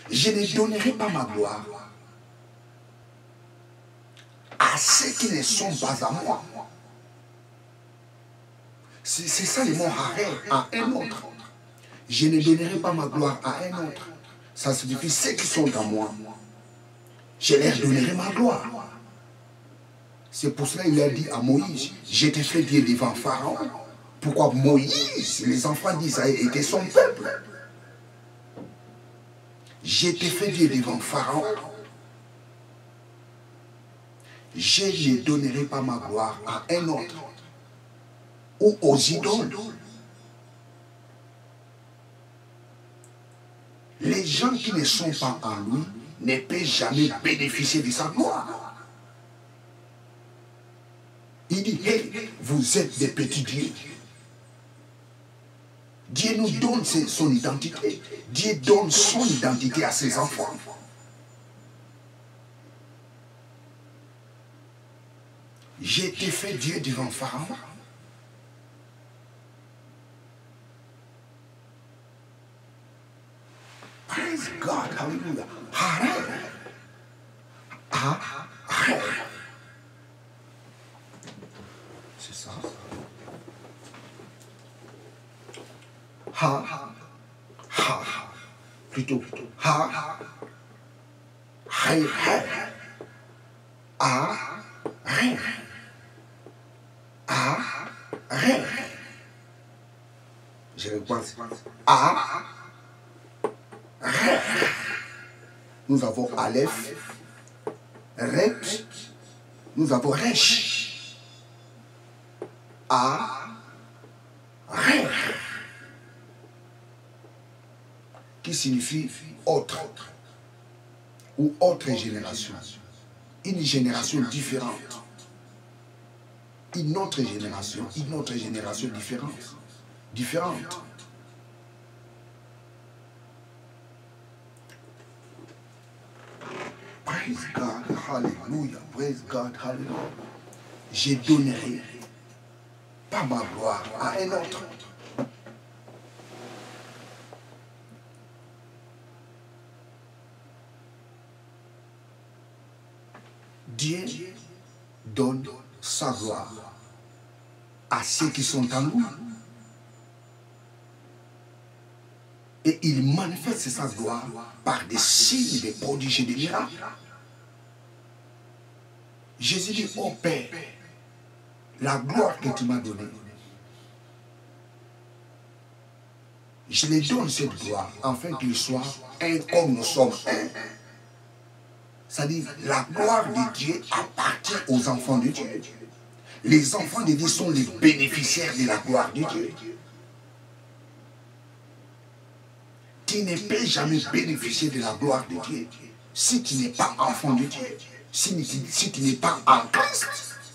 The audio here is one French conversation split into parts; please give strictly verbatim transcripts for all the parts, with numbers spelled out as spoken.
Je ne donnerai pas ma gloire à ceux qui ne sont pas à moi. C'est ça le mot haré, à un autre. Je ne donnerai pas ma gloire à un autre. Ça signifie ceux qui sont à moi. Je leur donnerai ma gloire. C'est pour cela qu'il a dit à Moïse, je t'ai fait Dieu devant Pharaon. Pourquoi Moïse, les enfants d'Israël étaient son peuple? Je t'ai fait Dieu devant Pharaon. Je ne donnerai pas ma gloire à un autre ou aux idoles. Les gens qui ne sont pas en lui ne peuvent jamais bénéficier de sa gloire. Il dit, hey, vous êtes des petits dieux. Dieu nous donne son identité. Dieu donne son identité à ses enfants. J'ai été fait Dieu devant Pharaon. Praise God, hallelujah. Haré. Haré. C'est ça. Ha. Ha. Plutôt. Ha. Ré. Ré. A. Ré. A. Ré. Je repense. A. Ré. Nous avons Aleph, Ret, nous avons Resh. A, Ré, qui signifie autre ou autre génération. Une génération différente. Une autre génération, une autre génération différente. Différente. Praise God, hallelujah, praise God, hallelujah. Je donnerai pas ma gloire à un autre. Dieu donne sa gloire à ceux qui sont en lui. Et il manifeste sa gloire par des signes, des prodiges et des miracles. Jésus dit, oh Père, la gloire que tu m'as donnée, je les donne cette gloire, afin qu'ils soient un comme nous sommes un. C'est-à-dire, la gloire de Dieu appartient aux enfants de Dieu. Les enfants de Dieu sont les bénéficiaires de la gloire de Dieu. Tu ne peux jamais bénéficier de la gloire de Dieu si tu n'es pas enfant de Dieu, si, si tu n'es pas en Christ.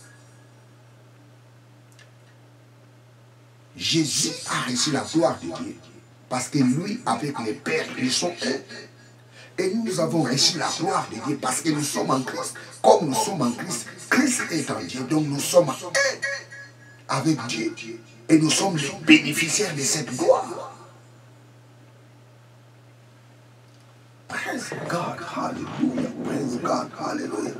Jésus a reçu la gloire de Dieu parce que lui, avec le Père, ils sont un. Et nous avons reçu la gloire de Dieu parce que nous sommes en Christ. Comme nous sommes en Christ, Christ est en Dieu, donc nous sommes un avec Dieu. Et nous sommes les bénéficiaires de cette gloire. Praise God, hallelujah, praise God, hallelujah.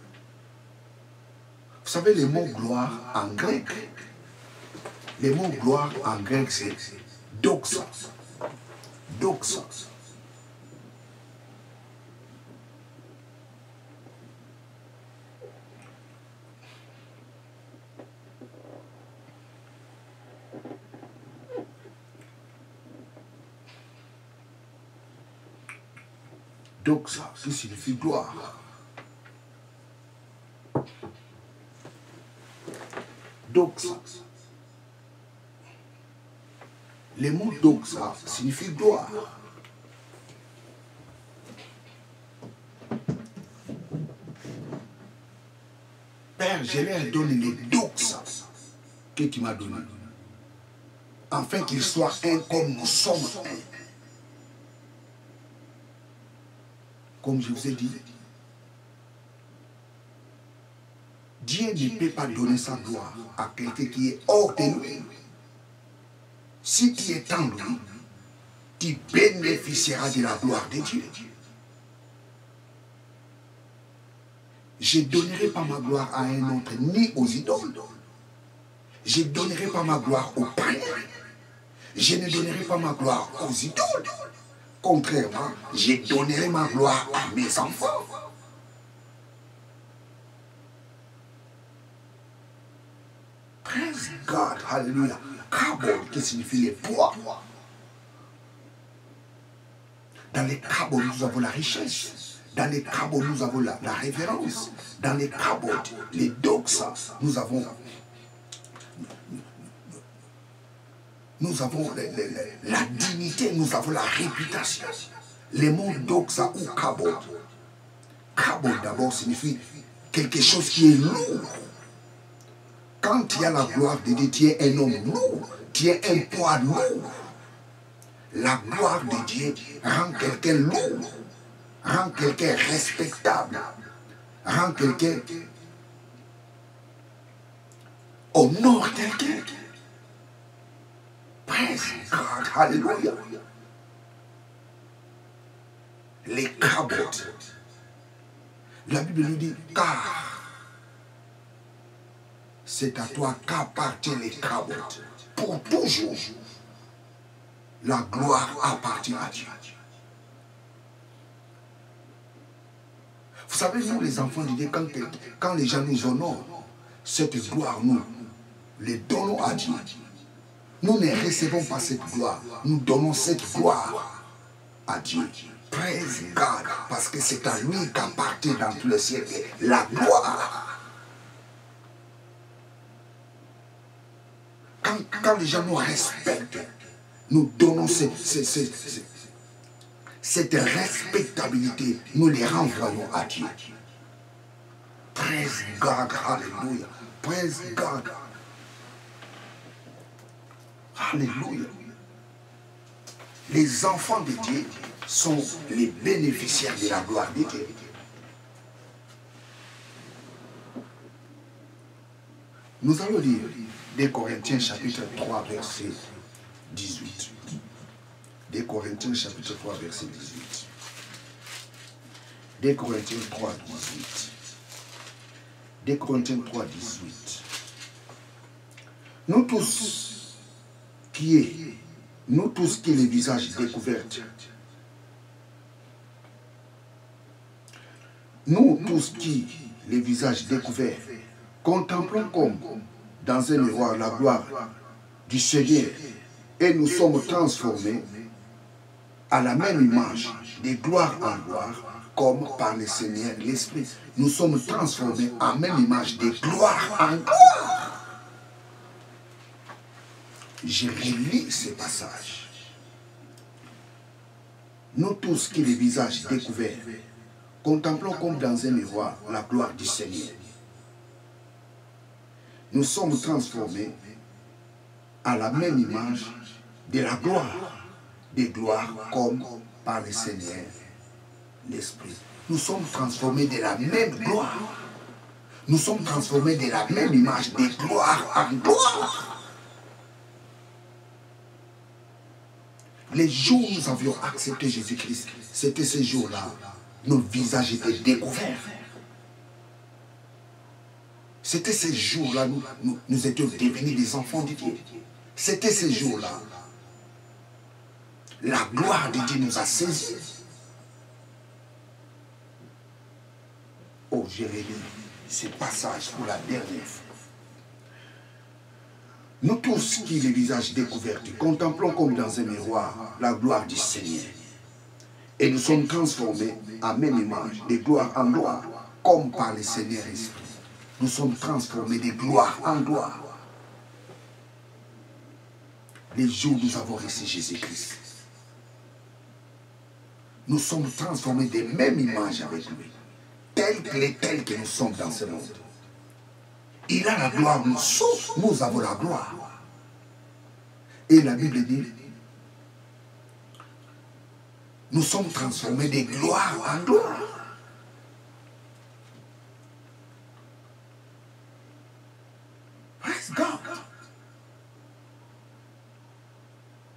Vous savez, le mot gloire en grec, le mot gloire en grec, c'est doxa. Doxa. Doxa, qui signifie gloire. Doxa. Le mot doxa signifie gloire. Père, je leur donne les doxa que tu m'as donné, afin qu'ils soient un comme nous sommes un. Comme je vous ai dit, Dieu ne peut pas donner sa gloire à quelqu'un qui est hors de lui. Si tu es en lui, tu bénéficieras de la gloire de Dieu. Je ne donnerai pas ma gloire à un autre, ni aux idoles. Je ne donnerai pas ma gloire aux païens. Je ne donnerai pas ma gloire aux idoles. Contrairement, je donnerai ma gloire à mes enfants. Praise God, hallelujah. Kabod, qui signifie les poids. Dans les kabods, nous avons la richesse. Dans les kabods, nous avons la, la révérence. Dans les kabods, les doxa, nous avons, nous avons les, les, les, la dignité, nous avons la réputation. Les mots doxa ou kabod. Kabod d'abord signifie quelque chose qui est lourd. Quand tu as la gloire de Dieu, tu es un homme lourd, tu es un poids lourd. La gloire de Dieu rend quelqu'un lourd, rend quelqu'un respectable, rend quelqu'un, honore quelqu'un. Praise God, hallelujah. Les kabots. La Bible nous dit, car c'est à toi qu'appartiennent les kabots. Pour toujours, la gloire appartient à Dieu. Vous savez, nous les enfants de Dieu, quand, quand les gens nous honorent, cette gloire, nous les donnons à Dieu. Nous ne recevons pas cette gloire, nous donnons cette gloire à Dieu. Praise God, parce que c'est à lui qu'appartient dans tout le siècle la gloire. Quand, quand les gens nous respectent, nous donnons cette, cette, cette, cette respectabilité, nous les renvoyons à Dieu. Praise God, hallelujah. Praise God. Alléluia. Les enfants de Dieu sont les bénéficiaires de la gloire de Dieu. Nous allons lire deux Corinthiens chapitre trois, verset dix-huit. deux Corinthiens chapitre trois, verset dix-huit. deux Corinthiens trois, dix-huit. deux Corinthiens trois, dix-huit. Nous tous qui est, nous tous qui les visages découverts, nous tous qui les visages découverts, contemplons comme dans un miroir la gloire du Seigneur et nous sommes transformés à la même image, de gloire en gloire, comme par le Seigneur l'Esprit. Nous sommes transformés en même image, de gloire en gloire. Je relis ce passage. Nous tous qui les visages découverts, contemplons comme dans un miroir la gloire du Seigneur. Nous sommes transformés à la même image de la gloire, de gloire comme par le Seigneur l'Esprit. Nous sommes transformés de la même gloire. Nous sommes transformés de la même image de gloire en gloire. Les jours où nous avions accepté Jésus-Christ, c'était ces jours-là, nos visages étaient découverts. C'était ces jours-là, nous, nous, nous étions devenus des enfants de Dieu. C'était ces jours-là. La gloire de Dieu nous a saisis. Oh, j'ai relu ce passage pour la dernière fois. Nous tous qui, les visages découverts, contemplons comme dans un miroir la gloire du Seigneur. Et nous sommes transformés en même image, de gloire en gloire, comme par le Seigneur Esprit. Nous sommes transformés de gloire en gloire. Les jours où nous avons reçu Jésus-Christ, nous sommes transformés de même image avec lui, tel que les tels que nous sommes dans ce monde. Il a la gloire, nous, nous avons la gloire. Et la Bible dit, nous sommes transformés de gloire en gloire. Praise God.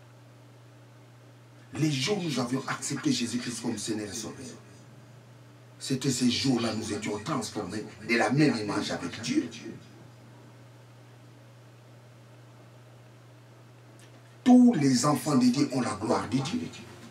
Les jours où nous avions accepté Jésus-Christ comme Seigneur et Sauveur, C'était ces jours-là nous étions transformés de la même image avec Dieu. Tous les enfants de Dieu ont la gloire de Dieu.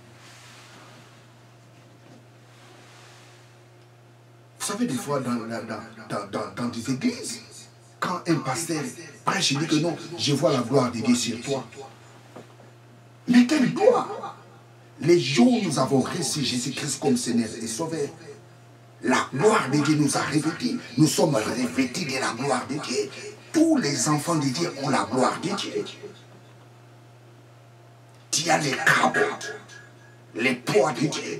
Vous savez, des fois, dans, dans, dans, dans, dans des églises, quand un pasteur prêche, il dit que non, je vois la gloire de Dieu sur toi. Mais quelle gloire! Les jours où nous avons reçu Jésus-Christ comme Seigneur et Sauveur, la gloire de Dieu nous a revêtis. Nous sommes revêtis de la gloire de Dieu. Tous les enfants de Dieu ont la gloire de Dieu. Tu as les cabots, les poids de Dieu.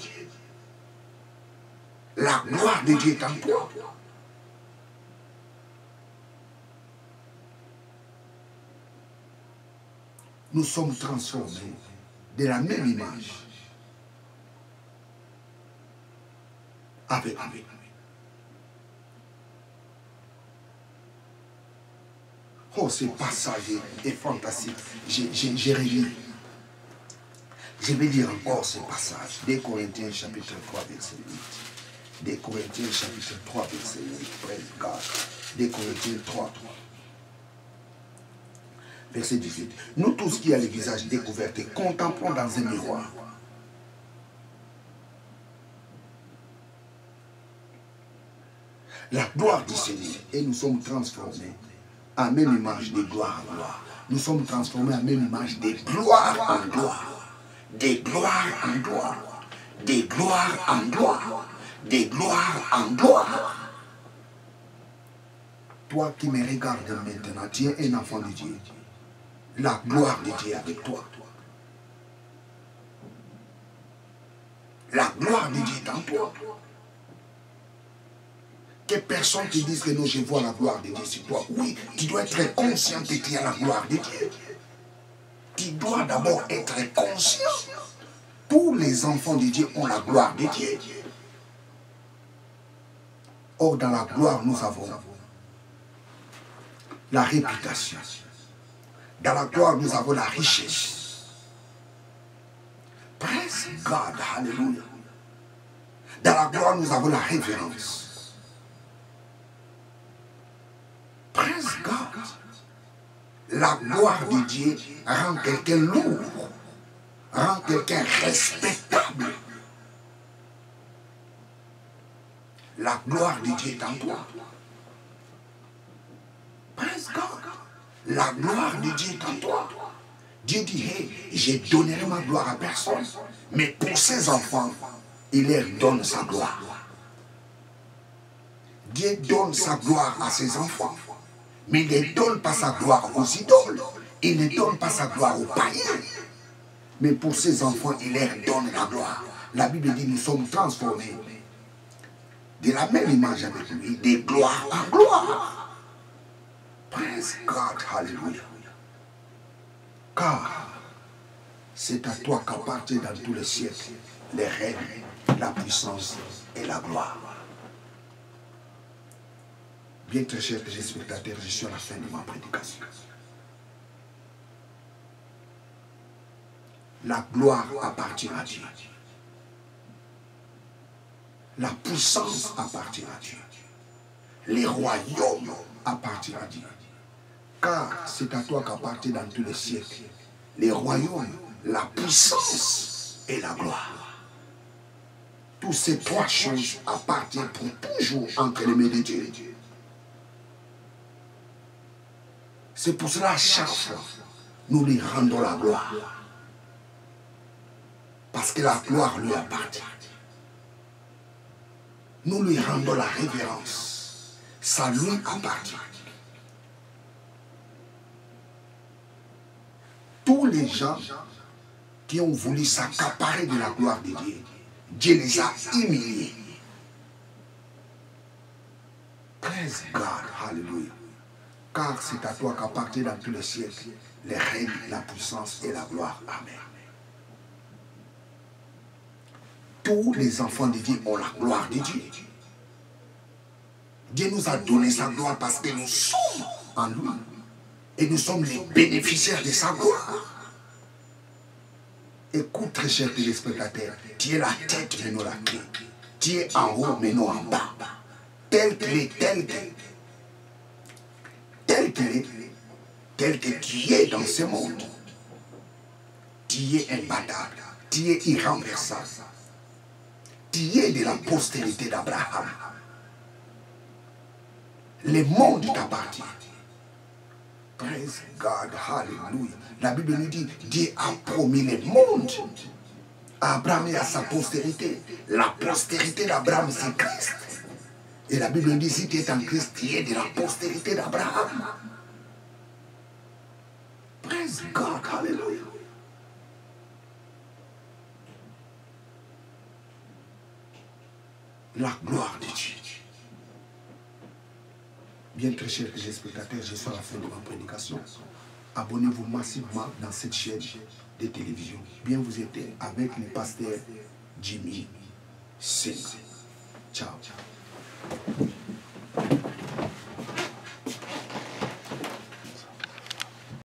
La gloire de Dieu est en toi. Nous sommes transformés de la même image avec lui. Oh, ce passage est fantastique. J'ai relu. Je vais lire encore ce passage. deux Corinthiens chapitre trois, verset huit. deux Corinthiens chapitre trois, verset huit. Praise God. deux Corinthiens trois, verset dix-huit. Nous tous qui a le visage découvert et contemplons dans un miroir la gloire du Seigneur, et nous sommes transformés en même image de gloire en gloire. Nous sommes transformés en même image de gloire en gloire. De gloire en gloire. De gloire en gloire. De gloire en gloire. Toi qui me regardes maintenant, tu es un enfant de Dieu. La gloire de Dieu est avec toi. La gloire de Dieu est en toi. Que personne te dise que non, je vois la gloire de Dieu sur toi. Oui, tu dois être conscient que tu as la gloire de Dieu. Tu dois d'abord être conscient. Tous les enfants de Dieu ont la gloire de Dieu. Or, dans la gloire, nous avons la réputation. Dans la gloire, nous avons la richesse. Praise God, hallelujah. Dans la gloire, nous avons la révérence. Praise God. La gloire de Dieu rend quelqu'un lourd, rend quelqu'un respectable. La gloire de Dieu est en toi. Praise God. La gloire de Dieu est en toi. Dieu dit, hey, je donnerai ma gloire à personne. Mais pour ses enfants, il leur donne sa gloire. Dieu donne sa gloire à ses enfants. Mais il ne donne pas sa gloire aux idoles. Il ne donne pas sa gloire aux païens. Mais pour ses enfants, il leur donne la gloire. La Bible dit, nous sommes transformés de la même image avec lui, de gloire en gloire. Praise God, hallelujah. Car c'est à toi qu'appartient dans tous les siècles les règnes, la puissance et la gloire. Bien très chers téléspectateurs, je suis à la fin de ma prédication. La gloire appartient à Dieu. La puissance appartient à Dieu. Les royaumes appartiennent à Dieu. Car c'est à toi qu'appartient dans tous les siècles les royaumes, la puissance et la gloire. Toutes ces trois choses appartiennent pour toujours entre les mains de Dieu. C'est pour cela, à chaque fois, nous lui rendons la gloire. Parce que la gloire lui appartient. Nous lui rendons la révérence. Ça lui appartient. Tous les gens qui ont voulu s'accaparer de la gloire de Dieu, Dieu les a humiliés. Praise God, hallelujah. Car c'est à toi qu'appartient dans tous les siècles les règnes, la puissance et la gloire. Amen. Tous les enfants de Dieu ont la gloire de Dieu. Dieu nous a donné sa gloire parce que nous sommes en lui. Et nous sommes les bénéficiaires de sa gloire. Écoute, très chers téléspectateurs, tu es la tête, mais non la queue. Tu es en haut, mais non en bas. Tel qu'il est, tel qu'il est. Tel qu'il est, tel que tu es dans ce monde. Tu es imbattable. Tu es irremplaçable. Tu es de la postérité d'Abraham. Le monde t'appartient. Praise God, hallelujah. La Bible nous dit, Dieu a promis le monde à Abraham et à sa postérité. La postérité d'Abraham, c'est Christ. Et la Bible nous dit, si tu es en Christ, tu es de la postérité d'Abraham. Praise God, hallelujah. La gloire de Dieu. Bien très chers téléspectateurs, je suis à la fin de ma prédication. Abonnez-vous massivement dans cette chaîne de télévision. Bien vous êtes avec le pasteur Jimmy Singh. Ciao.